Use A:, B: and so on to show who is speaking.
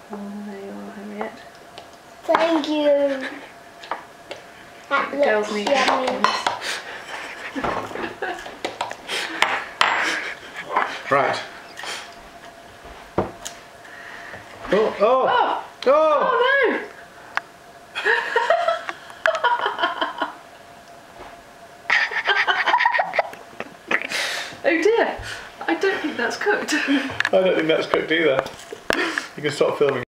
A: Oh, there you are, Harriet.
B: Thank you. That
A: Girls
B: looks
A: need
B: yummy.
A: napkins.
C: Right. Oh! Oh!
A: Oh!
C: Oh!
A: Oh no! Oh dear, I don't think that's cooked.
C: I don't think that's cooked either. You can stop filming.